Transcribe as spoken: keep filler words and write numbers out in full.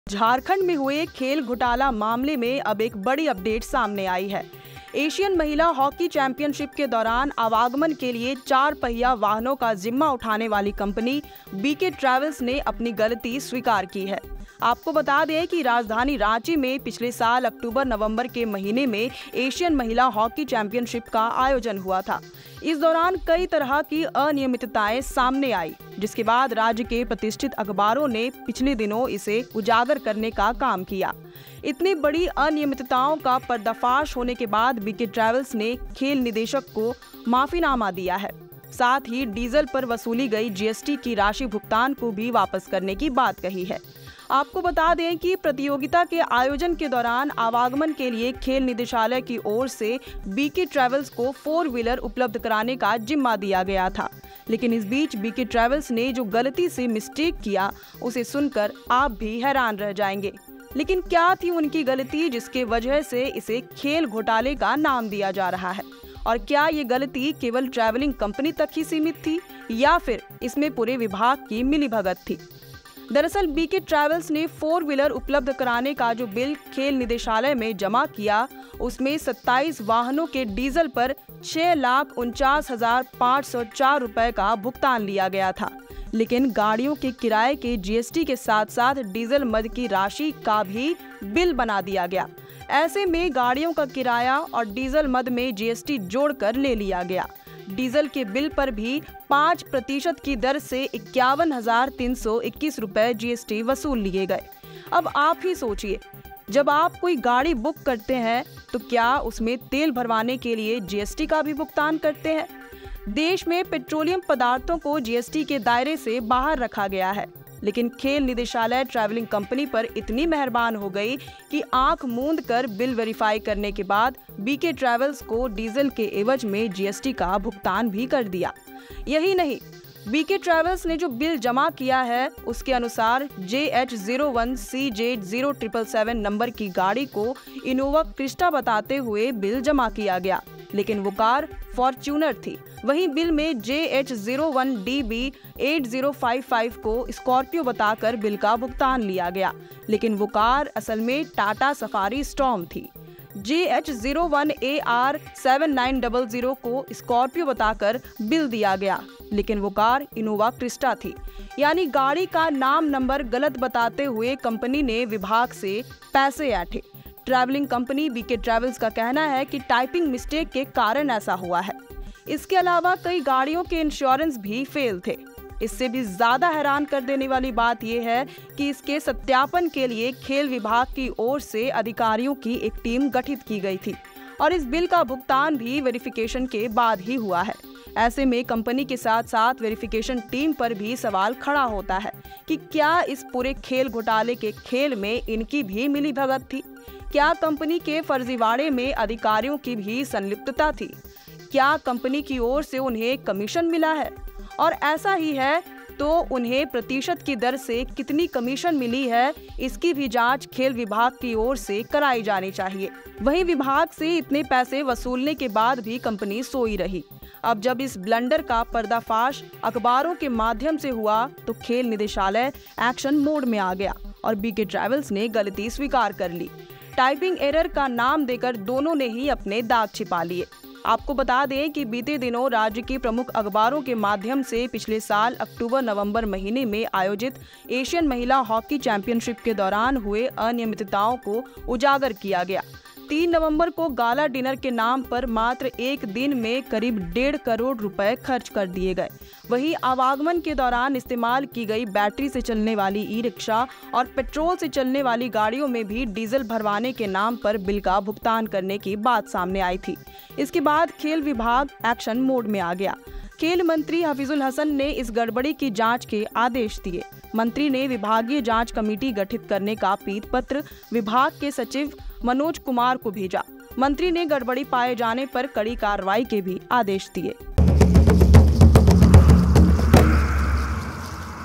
झारखंड में हुए खेल घोटाला मामले में अब एक बड़ी अपडेट सामने आई है। एशियन महिला हॉकी चैंपियनशिप के दौरान आवागमन के लिए चार पहिया वाहनों का जिम्मा उठाने वाली कंपनी बीके ट्रैवल्स ने अपनी गलती स्वीकार की है। आपको बता दें कि राजधानी रांची में पिछले साल अक्टूबर नवंबर के महीने में एशियन महिला हॉकी चैंपियनशिप का आयोजन हुआ था। इस दौरान कई तरह की अनियमितताएं सामने आई, जिसके बाद राज्य के प्रतिष्ठित अखबारों ने पिछले दिनों इसे उजागर करने का काम किया। इतनी बड़ी अनियमितताओं का पर्दाफाश होने के बाद बीके ट्रैवल्स ने खेल निदेशक को माफीनामा दिया है। साथ ही डीजल पर वसूली गई जीएसटी की राशि भुगतान को भी वापस करने की बात कही है। आपको बता दें कि प्रतियोगिता के आयोजन के दौरान आवागमन के लिए खेल निदेशालय की ओर से बीके ट्रैवल्स को फोर व्हीलर उपलब्ध कराने का जिम्मा दिया गया था। लेकिन इस बीच बीके ट्रैवल्स ने जो गलती से मिस्टेक किया, उसे सुनकर आप भी हैरान रह जाएंगे। लेकिन क्या थी उनकी गलती जिसके वजह से इसे खेल घोटाले का नाम दिया जा रहा है? और क्या ये गलती केवल ट्रैवलिंग कंपनी तक ही सीमित थी या फिर इसमें पूरे विभाग की मिलीभगत थी? दरअसल बीके ट्रैवल्स ने फोर व्हीलर उपलब्ध कराने का जो बिल खेल निदेशालय में जमा किया, उसमें सत्ताईस वाहनों के डीजल पर छह लाख उनचास हजार पाँच सौ चार रुपए का भुगतान लिया गया था। लेकिन गाड़ियों के किराए के जीएसटी के साथ साथ डीजल मद की राशि का भी बिल बना दिया गया। ऐसे में गाड़ियों का किराया और डीजल मद में जीएसटी जोड़कर ले लिया गया। डीजल के बिल पर भी पाँच प्रतिशत की दर से इक्यावन हजार तीन सौ इक्कीस रुपए जीएसटी वसूल लिए गए। अब आप ही सोचिए, जब आप कोई गाड़ी बुक करते हैं तो क्या उसमें तेल भरवाने के लिए जीएसटी का भी भुगतान करते हैं? देश में पेट्रोलियम पदार्थों को जीएसटी के दायरे से बाहर रखा गया है, लेकिन खेल निदेशालय ट्रैवलिंग कंपनी पर इतनी मेहरबान हो गई कि आंख मूंद कर बिल वेरीफाई करने के बाद बीके ट्रैवल्स को डीजल के एवज में जीएसटी का भुगतान भी कर दिया। यही नहीं, बीके ट्रैवल्स ने जो बिल जमा किया है उसके अनुसार J H zero one C J zero triple seven number की गाड़ी को इनोवा क्रिस्टा बताते हुए बिल जमा किया गया, लेकिन वो कार फॉर्च्यूनर थी। वहीं बिल में J H zero one D B eight zero five five को स्कॉर्पियो बताकर बिल का भुगतान लिया गया, लेकिन वो कार असल में टाटा सफारी स्टॉर्म थी। J H zero one A R seven nine double zero को स्कॉर्पियो बताकर बिल दिया गया, लेकिन वो कार इनोवा क्रिस्टा थी। यानी गाड़ी का नाम नंबर गलत बताते हुए कंपनी ने विभाग से पैसे ऐंठे। ट्रैवलिंग कंपनी बीके ट्रैवल्स का कहना है कि टाइपिंग मिस्टेक के कारण ऐसा हुआ है। इसके अलावा कई गाड़ियों के इंश्योरेंस भी फेल थे। इससे भी ज्यादा हैरान कर देने वाली बात यह है कि इसके सत्यापन के लिए खेल विभाग की ओर से अधिकारियों की एक टीम गठित की गई थी और इस बिल का भुगतान भी वेरिफिकेशन के बाद ही हुआ है। ऐसे में कंपनी के साथ साथ वेरिफिकेशन टीम पर भी सवाल खड़ा होता है कि क्या इस पूरे खेल घोटाले के खेल में इनकी भी मिलीभगत थी? क्या कंपनी के फर्जीवाड़े में अधिकारियों की भी संलिप्तता थी? क्या कंपनी की ओर से उन्हें कमीशन मिला है? और ऐसा ही है तो उन्हें प्रतिशत की दर से कितनी कमीशन मिली है, इसकी भी जांच खेल विभाग की ओर से कराई जानी चाहिए। वहीं विभाग से इतने पैसे वसूलने के बाद भी कंपनी सोई रही। अब जब इस ब्लंडर का पर्दाफाश अखबारों के माध्यम से हुआ तो खेल निदेशालय एक्शन मोड में आ गया और बीके ट्रैवल्स ने गलती स्वीकार कर ली। टाइपिंग एरर का नाम देकर दोनों ने ही अपने दाग छिपा लिए। आपको बता दें कि बीते दिनों राज्य के प्रमुख अखबारों के माध्यम से पिछले साल अक्टूबर नवंबर महीने में आयोजित एशियन महिला हॉकी चैंपियनशिप के दौरान हुए अनियमितताओं को उजागर किया गया। तीन नवंबर को गाला डिनर के नाम पर मात्र एक दिन में करीब डेढ़ करोड़ रुपए खर्च कर दिए गए। वहीं आवागमन के दौरान इस्तेमाल की गई बैटरी से चलने वाली ई रिक्शा और पेट्रोल से चलने वाली गाड़ियों में भी डीजल भरवाने के नाम पर बिल का भुगतान करने की बात सामने आई थी। इसके बाद खेल विभाग एक्शन मोड में आ गया। खेल मंत्री हफीजुल हसन ने इस गड़बड़ी की जांच के आदेश दिए। मंत्री ने विभागीय जांच कमेटी गठित करने का पीत पत्र विभाग के सचिव मनोज कुमार को भेजा। मंत्री ने गड़बड़ी पाए जाने पर कड़ी कार्रवाई के भी आदेश दिए।